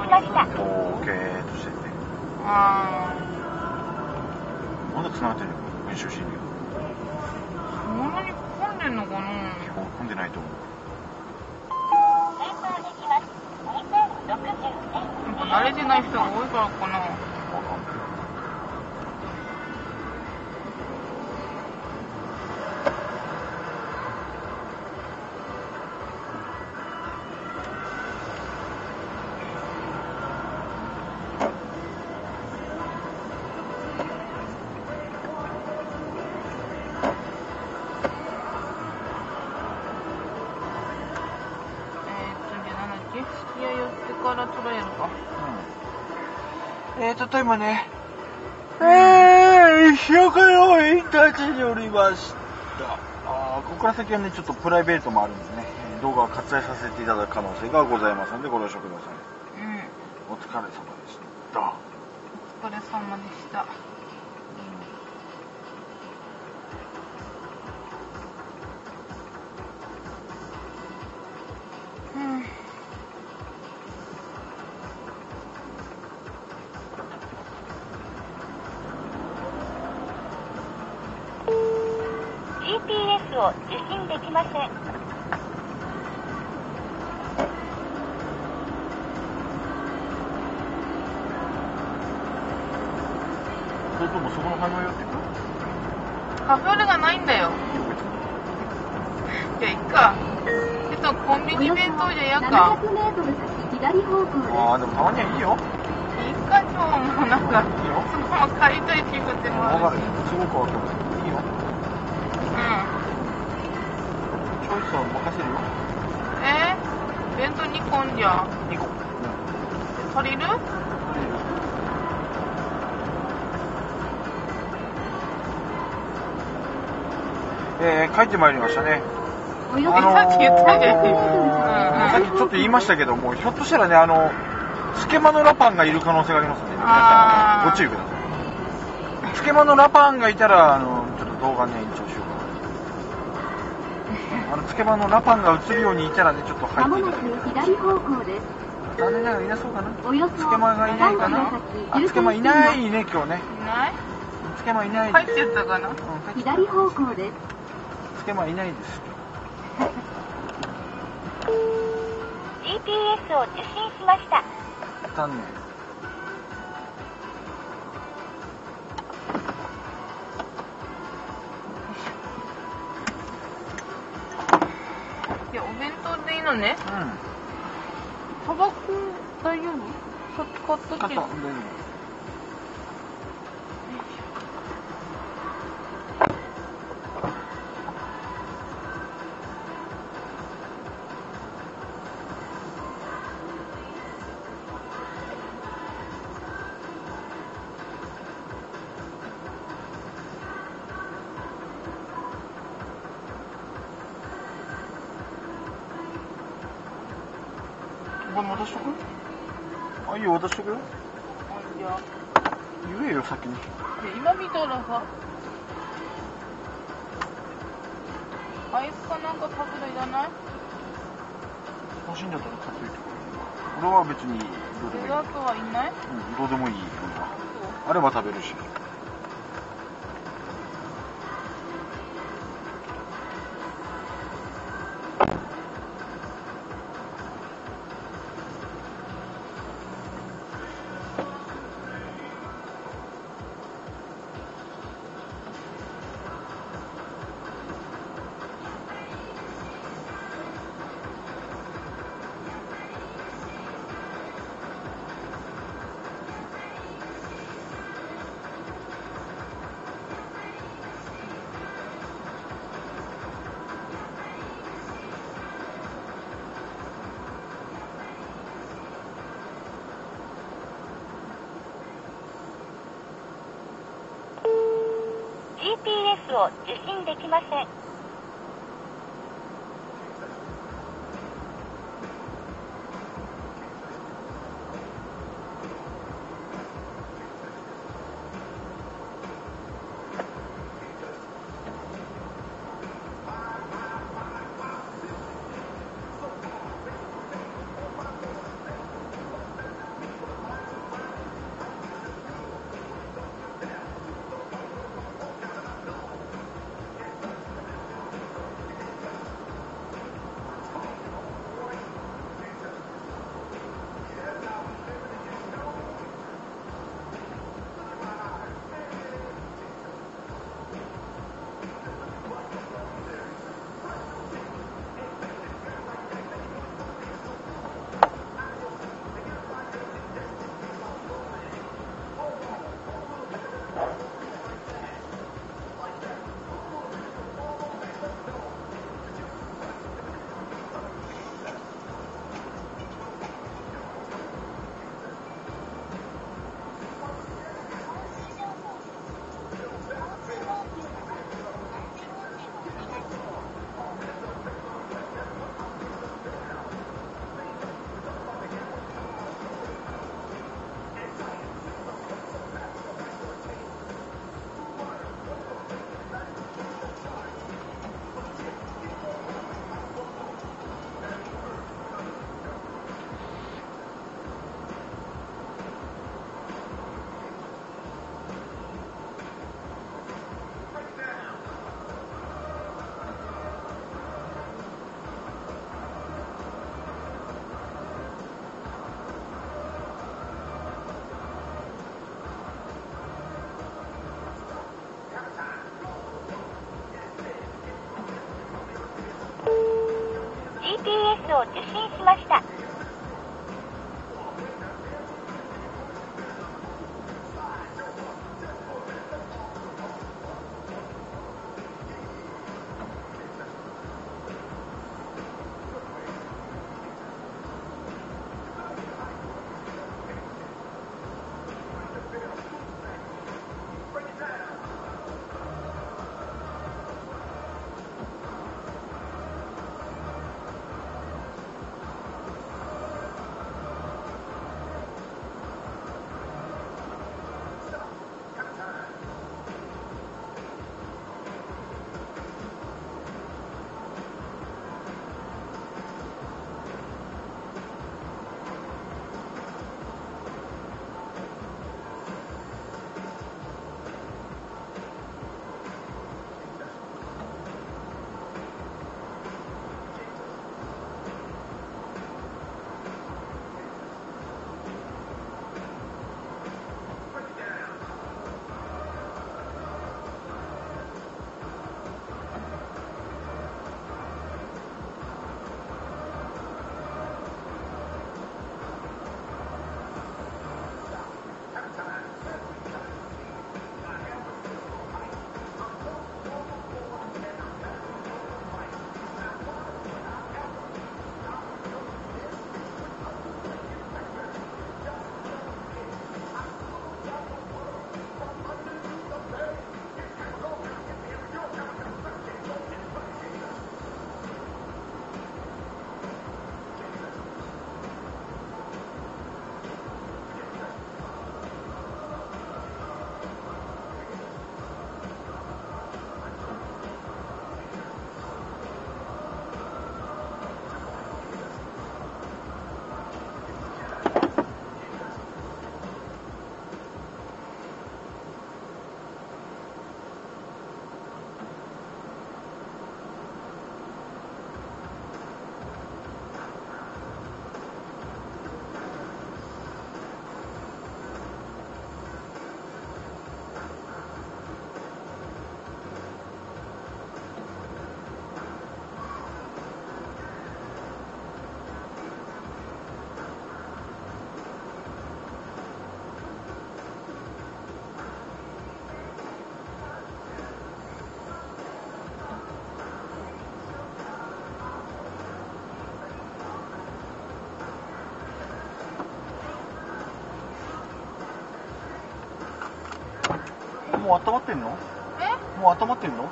しました。 こう系としてて。まだ繋がってるの文書信号。 そんなに混んでんのかな。 基本混んでないと思う。 スーパーできます。2060円。 なんか慣れてない人が多いからかな。 わかんない。 いや、寄ってから捉えるか。 ただいまね、石岡のインターチェンジにおりました。ここから先はね、ちょっとプライベートもあるんでね、動画を割愛させていただく可能性がございますのでご了承ください。お疲れ様でした。 お疲れ様でした。 GPS を受信できません。 それともそこの反応寄ってく？ カフェオレがないんだよ。じゃあいっか。コンビニ弁当じゃやか。 700メートル先左方向です。 でもたまにはいいよ。 いいか、今日もなんか、 いいよ。 そのまま帰りたい気分でもある。 わかる。すごくわかる。いいよ。チョイスは任せるよ。 弁当2個んじゃん。 2個。 足りる？ 帰ってまいりましたね。 さっき言ったじゃん。 さっきちょっと言いましたけども、ひょっとしたらね、つけまのラパンがいる可能性がありますので、皆さん、ご注意ください。つけまのラパンがいたら、ちょっと動画ね、延長しようかな。つけまのラパンが映るようにいたらね、ちょっと入っていただきたい。 左方向です。 残念ながらいなそうかな。つけまがいないかな。つけまいないね、今日ね。 いない？ つけまいない。 入ってったかな。 左方向です。 つけまいないです。 GPS を受信しました。 残念。 いや、お弁当でいいのね。タバコ大丈夫？買っとけ。 これ渡しとく？いいよ、渡しとくよ。 じゃあ言えよ、先に。 今見たらさ、アイスかなんか食べるいらない？ 欲しいんだったら買っといて。俺は別にどうでもいい。 デザートはいない？ どうでもいい。俺は。あれば食べるし。 GPS を受信できません。 受信しました。 もう温まってんの？もう温まってんの？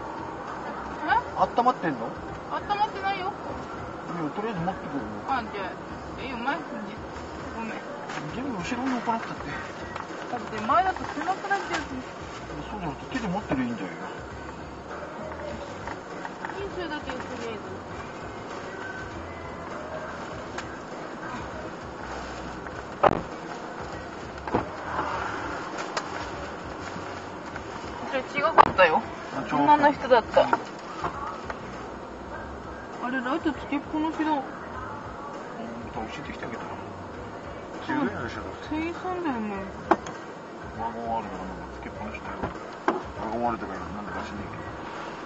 温まってんの？ 温まってないよ。 いや、とりあえず持ってくるよ。 あ、じゃあ、前ごめん。 全部後ろに置かなくたって。 だって前だと狭くなっちゃうし。 そうじゃなくて手で持ってるいいんだよ。 いいそれだけとりあえず。違かったよ。女の人だった。あれライトつけっぱなしだ。 教えてきてあげたら。10ぐらいでしょ。 店員さんだよね。 ワゴンあるからなんかつけっぱなしだよ。ワゴンあるとかなんだかしねえけど。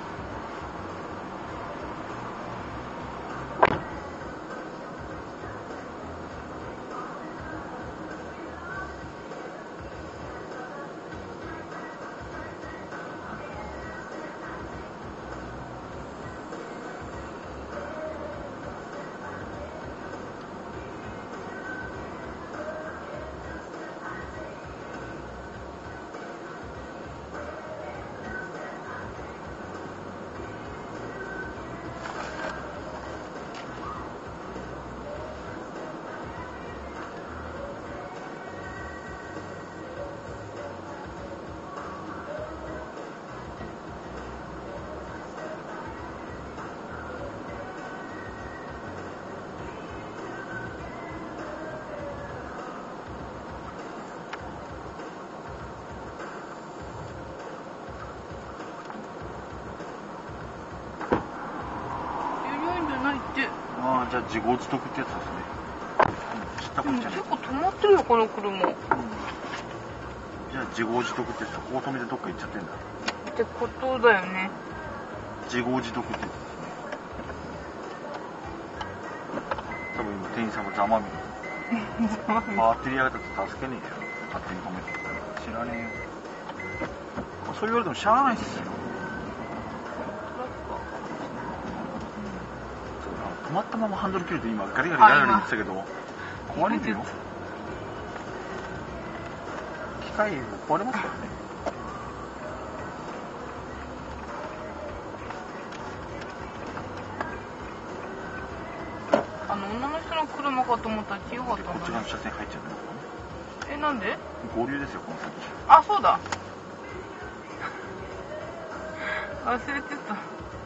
ああ、じゃあ自業自得ってやつですね。知ったこっちゃない。 結構止まってるよこの車。 じゃあ自業自得ってやつはここ止めてどっか行っちゃってんだ。 ってことだよね。 自業自得ってやつですね。 店員さんもざまみバッテリー上げたって助けねえよ、勝手に止めて知らねえよ。そう言われてもしゃあないっすよ。止まったままハンドル切ると今ガリガリガリガリ言ってたけど壊れるよ。機械壊れますからね。 女の人の車かと思ったら違かったんだね。 こっち側の車線入っちゃうね。 なんで？ 合流ですよこの先。 あ、そうだ。忘れてた。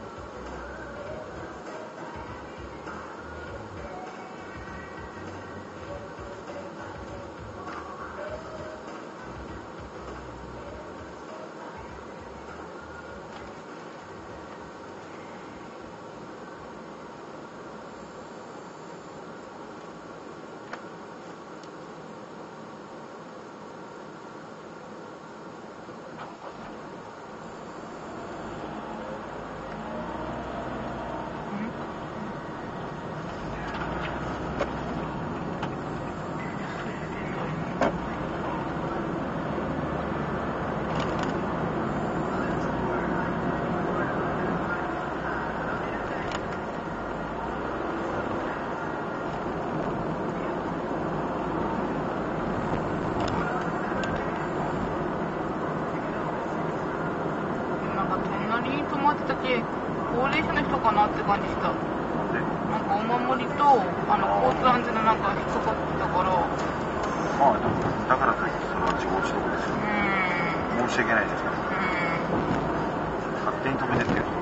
高齢者の人かなって感じした。なんかお守りと交通安全のなんか引っかかってたから。 まあだからといってそれは自業自得ですよ。申し訳ないですから。勝手に止めてってよ。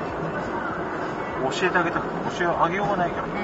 教えてあげたくて教えあげようがないから。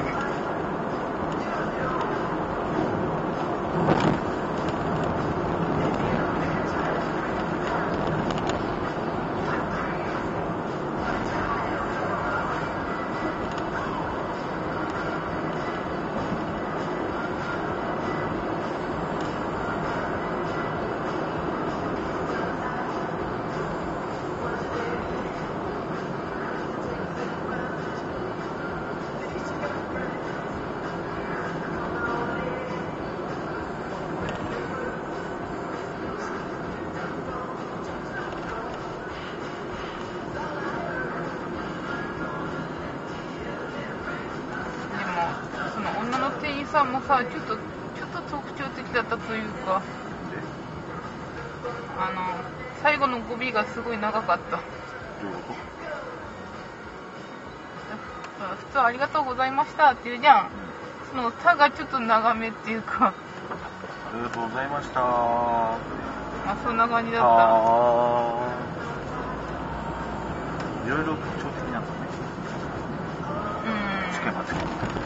女の店員さんもさ、ちょっと特徴的だったというか、最後の語尾がすごい長かった。 どういうこと？ 普通ありがとうございましたって言うじゃん。その「た」がちょっと長めっていうか。 ありがとうございました。 そんな感じだった。 いろいろ特徴的なんだね。つけまつけ。